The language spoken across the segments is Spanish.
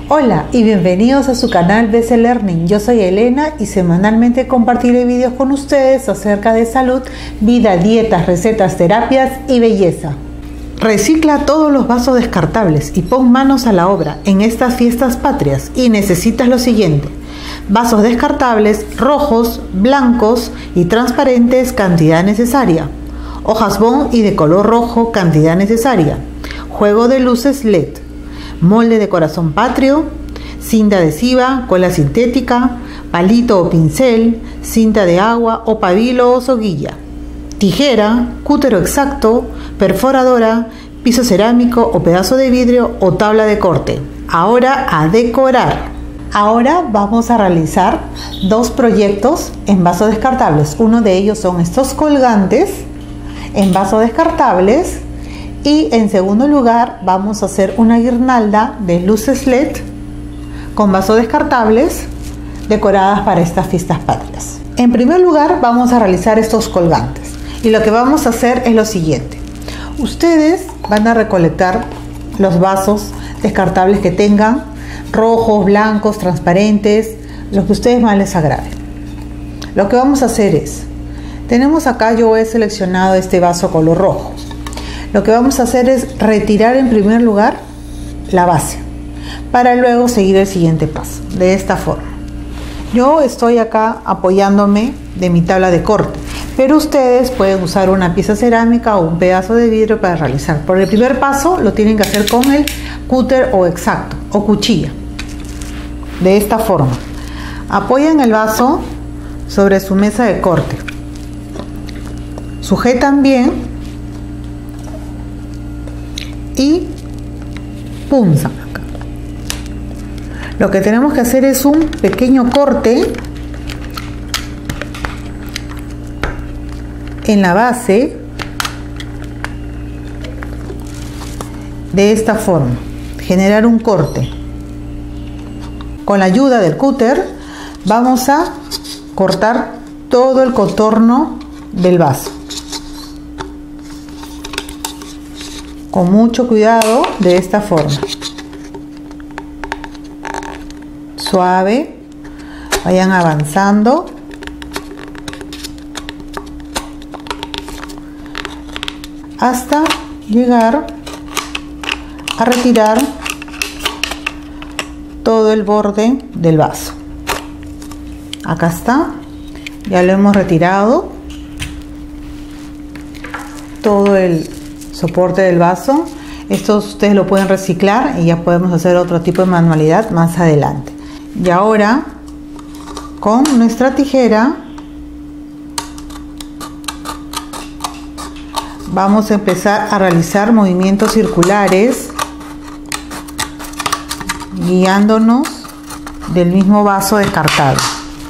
Hola y bienvenidos a su canal BC Learning. Yo soy Elena y semanalmente compartiré vídeos con ustedes acerca de salud, vida, dietas, recetas, terapias y belleza. Recicla todos los vasos descartables y pon manos a la obra en estas fiestas patrias y necesitas lo siguiente: vasos descartables rojos, blancos y transparentes, cantidad necesaria; hojas bond y de color rojo, cantidad necesaria; juego de luces LED; molde de corazón patrio; cinta adhesiva, cola sintética, palito o pincel, cinta de agua o pabilo o soguilla; tijera, cútero exacto, perforadora, piso cerámico o pedazo de vidrio o tabla de corte. Ahora a decorar. Ahora vamos a realizar dos proyectos en vasos descartables. Uno de ellos son estos colgantes en vasos descartables. Y en segundo lugar vamos a hacer una guirnalda de luces LED con vasos descartables decoradas para estas fiestas patrias. En primer lugar vamos a realizar estos colgantes y lo que vamos a hacer es lo siguiente: ustedes van a recolectar los vasos descartables que tengan, rojos, blancos, transparentes, los que a ustedes más les agrade. Lo que vamos a hacer es, tenemos acá, yo he seleccionado este vaso color rojo. Lo que vamos a hacer es retirar en primer lugar la base para luego seguir el siguiente paso, de esta forma. Yo estoy acá apoyándome de mi tabla de corte, pero ustedes pueden usar una pieza cerámica o un pedazo de vidrio para realizar. Por el primer paso lo tienen que hacer con el cúter o exacto o cuchilla, de esta forma. Apoyan el vaso sobre su mesa de corte, sujetan bien y punzan acá. Lo que tenemos que hacer es un pequeño corte en la base, de esta forma, generar un corte. Con la ayuda del cúter vamos a cortar todo el contorno del vaso. Con mucho cuidado, de esta forma. Suave, vayan avanzando. Hasta llegar a retirar todo el borde del vaso. Acá está, ya lo hemos retirado. Todo el soporte del vaso. Esto ustedes lo pueden reciclar y ya podemos hacer otro tipo de manualidad más adelante. Y ahora con nuestra tijera vamos a empezar a realizar movimientos circulares guiándonos del mismo vaso descartado.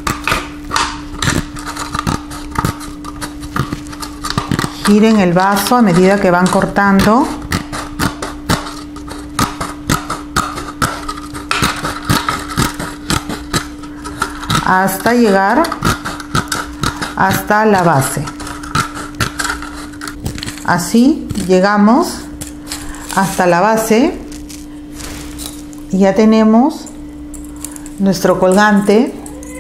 Giren el vaso a medida que van cortando. Hasta llegar hasta la base. Así llegamos hasta la base y ya tenemos nuestro colgante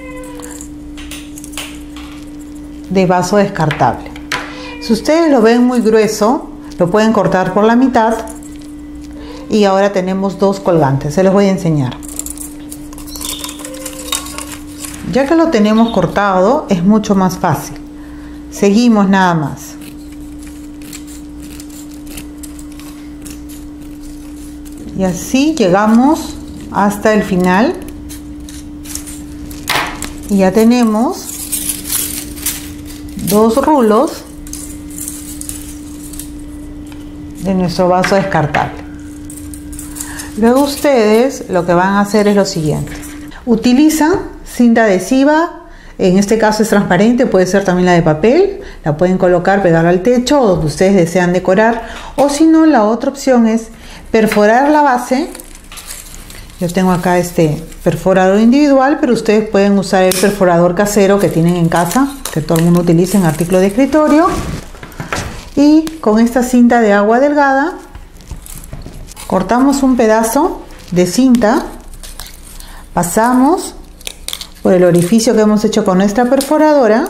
de vaso descartable. Si ustedes lo ven muy grueso, lo pueden cortar por la mitad y ahora tenemos dos colgantes. Se los voy a enseñar. Ya que lo tenemos cortado, es mucho más fácil. Seguimos nada más. Y así llegamos hasta el final. Y ya tenemos dos rulos de nuestro vaso descartable. Luego ustedes lo que van a hacer es lo siguiente: utilizan cinta adhesiva, en este caso es transparente, puede ser también la de papel, la pueden colocar, pegarla al techo o donde ustedes desean decorar, o si no, la otra opción es perforar la base. Yo tengo acá este perforador individual, pero ustedes pueden usar el perforador casero que tienen en casa, que todo el mundo utiliza en artículos de escritorio. Y con esta cinta de agua delgada cortamos un pedazo de cinta Pasamos por el orificio que hemos hecho con nuestra perforadora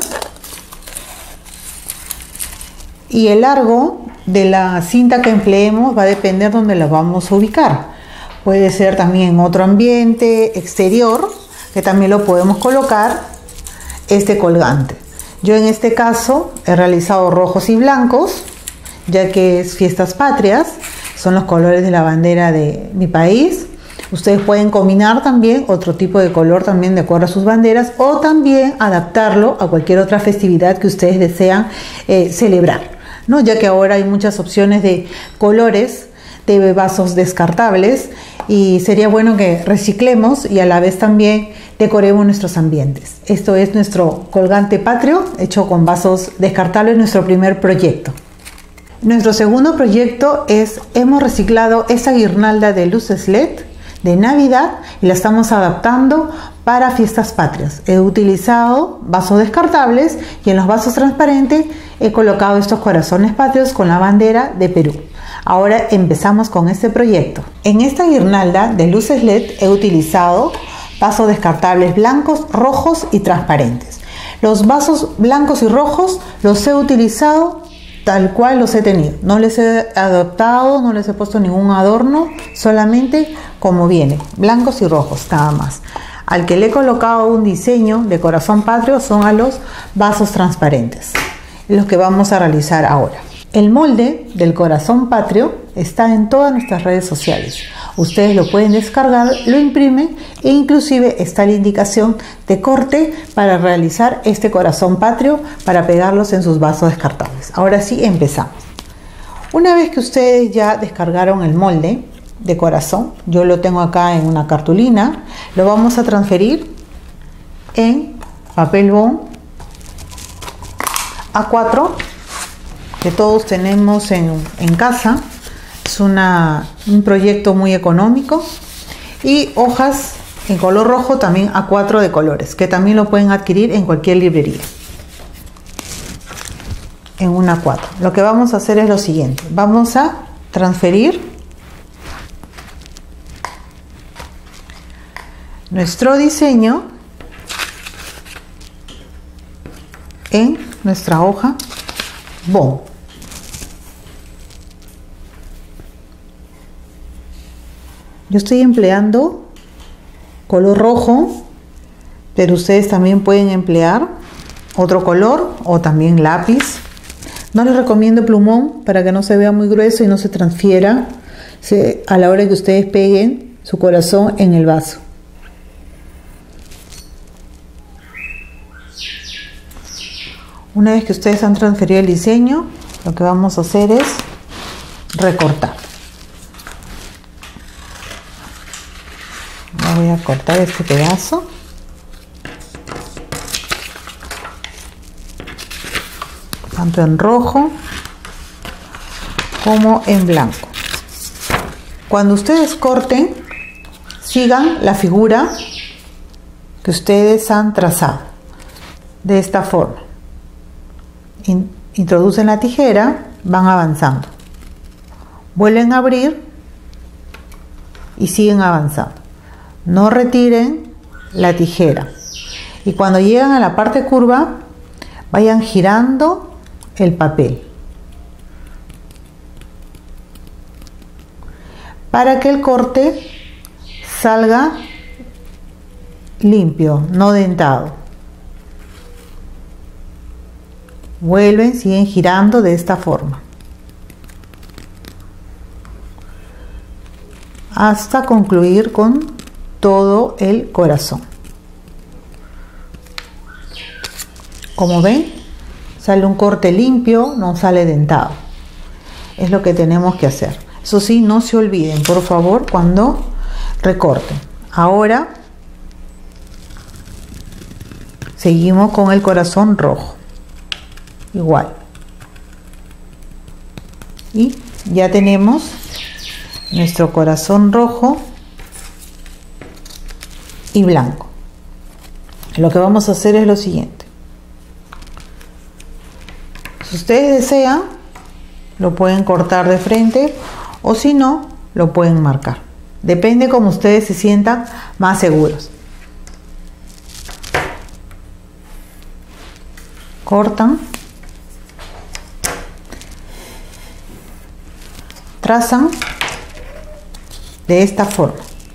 y el largo de la cinta que empleemos va a depender donde la vamos a ubicar. Puede ser también en otro ambiente exterior, que también lo podemos colocar este colgante. Yo en este caso he realizado rojos y blancos, ya que es fiestas patrias, son los colores de la bandera de mi país. Ustedes pueden combinar también otro tipo de color también de acuerdo a sus banderas, o también adaptarlo a cualquier otra festividad que ustedes desean celebrar, ¿no? Ya que ahora hay muchas opciones de colores de vasos descartables y sería bueno que reciclemos y a la vez también decoremos nuestros ambientes. Esto es nuestro colgante patrio hecho con vasos descartables, nuestro primer proyecto. Nuestro segundo proyecto es, hemos reciclado esa guirnalda de luces LED de Navidad y la estamos adaptando para fiestas patrias. He utilizado vasos descartables y en los vasos transparentes he colocado estos corazones patrios con la bandera de Perú. Ahora empezamos con este proyecto. En esta guirnalda de luces LED he utilizado vasos descartables blancos, rojos y transparentes. Los vasos blancos y rojos los he utilizado tal cual los he tenido. No les he adaptado, no les he puesto ningún adorno, solamente como viene, blancos y rojos, nada más. Al que le he colocado un diseño de corazón patrio son a los vasos transparentes, los que vamos a realizar ahora. El molde del corazón patrio está en todas nuestras redes sociales. Ustedes lo pueden descargar, lo imprimen e inclusive está la indicación de corte para realizar este corazón patrio para pegarlos en sus vasos descartables. Ahora sí, empezamos. Una vez que ustedes ya descargaron el molde de corazón, yo lo tengo acá en una cartulina, lo vamos a transferir en papel bond A4 que todos tenemos en casa. Es un proyecto muy económico, y hojas en color rojo también A4 de colores, que también lo pueden adquirir en cualquier librería en una A4. Lo que vamos a hacer es lo siguiente: vamos a transferir nuestro diseño en nuestra hoja bond. Yo estoy empleando color rojo, pero ustedes también pueden emplear otro color o también lápiz. No les recomiendo plumón para que no se vea muy grueso y no se transfiera a la hora que ustedes peguen su corazón en el vaso. Una vez que ustedes han transferido el diseño, lo que vamos a hacer es recortar. Voy a cortar este pedazo. Tanto en rojo como en blanco. Cuando ustedes corten, sigan la figura que ustedes han trazado. De esta forma. Introducen la tijera, van avanzando. Vuelven a abrir y siguen avanzando. No retiren la tijera. Y cuando llegan a la parte curva, vayan girando el papel para que el corte salga limpio, no dentado. Vuelven, siguen girando de esta forma hasta concluir con todo el corazón. Como ven, sale un corte limpio, no sale dentado. Es lo que tenemos que hacer. Eso sí, no se olviden, por favor, cuando recorten. Ahora seguimos con el corazón rojo. Igual. Y ya tenemos nuestro corazón rojo y blanco. Lo que vamos a hacer es lo siguiente: si ustedes desean, lo pueden cortar de frente, o si no, lo pueden marcar. Depende como ustedes se sientan más seguros. Cortan, trazan de esta forma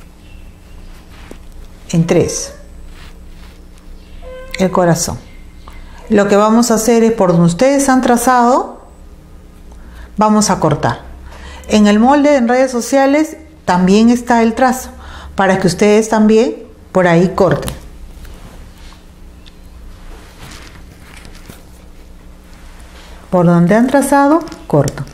en 3 el corazón. Lo que vamos a hacer es, por donde ustedes han trazado, vamos a cortar. En el molde en redes sociales también está el trazo, para que ustedes también por ahí corten. Por donde han trazado, corto.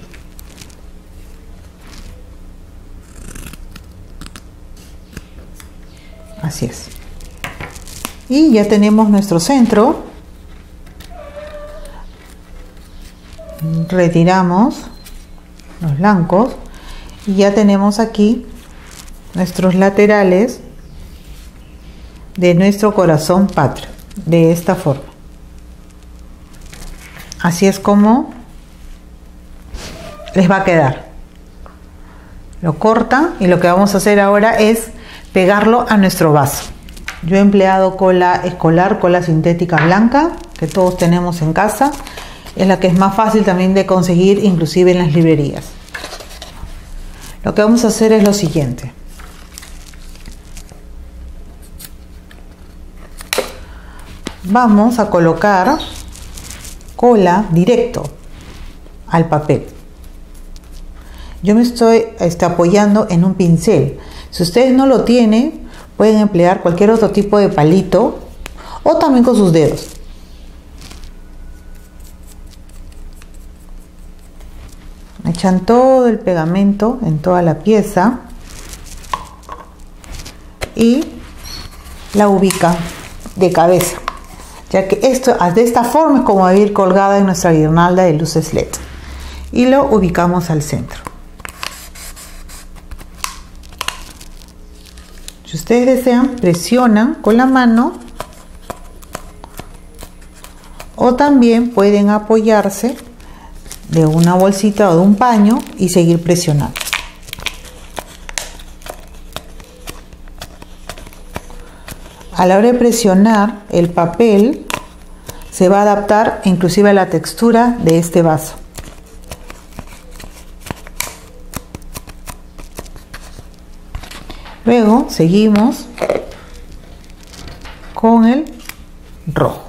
Así es. Y ya tenemos nuestro centro. Retiramos los blancos y ya tenemos aquí nuestros laterales de nuestro corazón patrio, de esta forma. Así es como les va a quedar. Lo cortan y lo que vamos a hacer ahora es pegarlo a nuestro vaso. Yo he empleado cola escolar, cola sintética blanca, que todos tenemos en casa. Es la que es más fácil también de conseguir, inclusive en las librerías. Lo que vamos a hacer es lo siguiente. Vamos a colocar cola directo al papel. Yo me estoy apoyando en un pincel. Si ustedes no lo tienen, pueden emplear cualquier otro tipo de palito o también con sus dedos. Echan todo el pegamento en toda la pieza y la ubican de cabeza, ya que esto de esta forma es como va a ir colgada en nuestra guirnalda de luces LED, y lo ubicamos al centro. Si ustedes desean, presionan con la mano o también pueden apoyarse de una bolsita o de un paño y seguir presionando. A la hora de presionar, el papel se va a adaptar inclusive a la textura de este vaso. Luego seguimos con el rojo.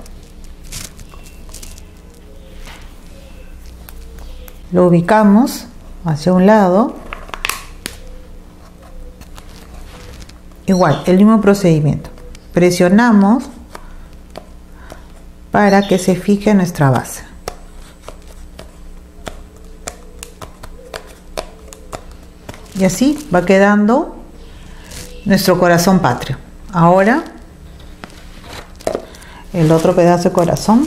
Lo ubicamos hacia un lado. Igual, el mismo procedimiento. Presionamos para que se fije nuestra base. Y así va quedando nuestro corazón patrio. Ahora, el otro pedazo de corazón.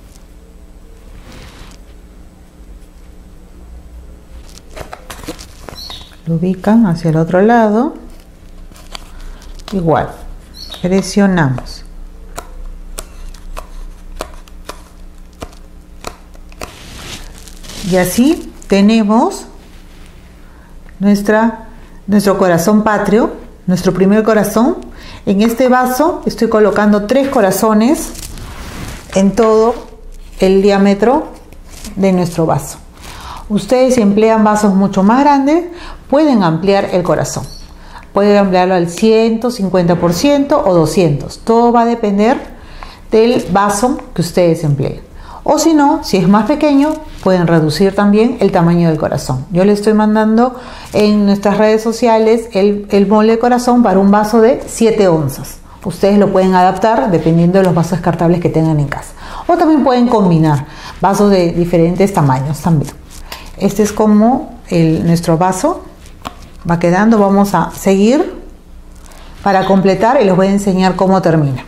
Lo ubican hacia el otro lado. Igual, presionamos. Y así tenemos nuestro corazón patrio, nuestro primer corazón. En este vaso estoy colocando 3 corazones en todo el diámetro de nuestro vaso. Ustedes, si emplean vasos mucho más grandes, pueden ampliar el corazón. Pueden ampliarlo al 150% o 200%. Todo va a depender del vaso que ustedes empleen. O si no, si es más pequeño, pueden reducir también el tamaño del corazón. Yo les estoy mandando en nuestras redes sociales el molde de corazón para un vaso de 7 onzas. Ustedes lo pueden adaptar dependiendo de los vasos descartables que tengan en casa. O también pueden combinar vasos de diferentes tamaños también. Este es como nuestro vaso va quedando. Vamos a seguir para completar y les voy a enseñar cómo termina.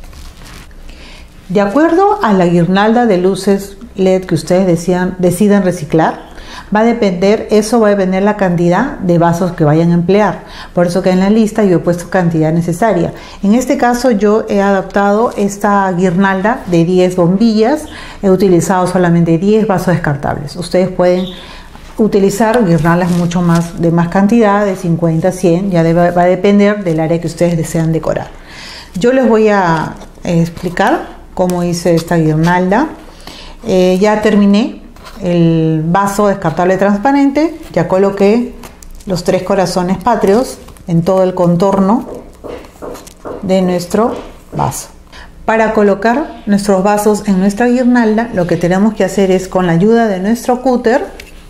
De acuerdo a la guirnalda de luces LED que ustedes decidan reciclar, va a depender la cantidad de vasos que vayan a emplear. Por eso que en la lista yo he puesto cantidad necesaria. En este caso yo he adaptado esta guirnalda de 10 bombillas. He utilizado solamente 10 vasos descartables. Ustedes pueden utilizar guirnaldas mucho más de más cantidad, de 50 a 100. Ya va a depender del área que ustedes desean decorar. Yo les voy a explicar cómo hice esta guirnalda. Ya terminé el vaso descartable transparente, ya coloqué los 3 corazones patrios en todo el contorno de nuestro vaso. Para colocar nuestros vasos en nuestra guirnalda, lo que tenemos que hacer es, con la ayuda de nuestro cúter,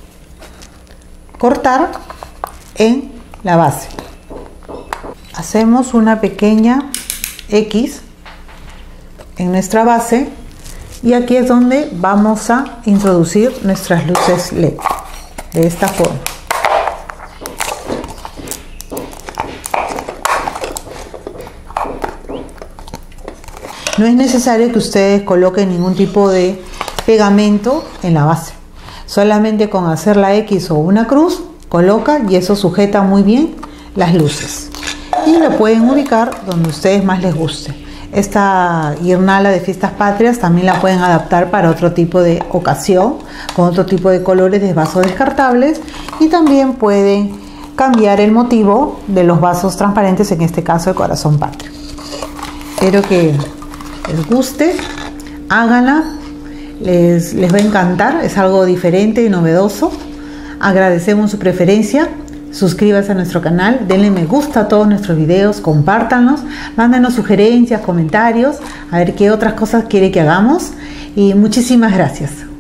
cortar en la base. Hacemos una pequeña X en nuestra base y aquí es donde vamos a introducir nuestras luces LED, de esta forma. No es necesario que ustedes coloquen ningún tipo de pegamento en la base. Solamente con hacer la X o una cruz, coloca y eso sujeta muy bien las luces. Y lo pueden ubicar donde a ustedes más les guste. Esta guirnalda de fiestas patrias también la pueden adaptar para otro tipo de ocasión, con otro tipo de colores de vasos descartables, y también pueden cambiar el motivo de los vasos transparentes, en este caso el corazón patrio. Espero que les guste, háganla, les va a encantar, es algo diferente y novedoso. Agradecemos su preferencia. Suscríbanse a nuestro canal, denle me gusta a todos nuestros videos, compártanlos, mándenos sugerencias, comentarios, a ver qué otras cosas quiere que hagamos, y muchísimas gracias.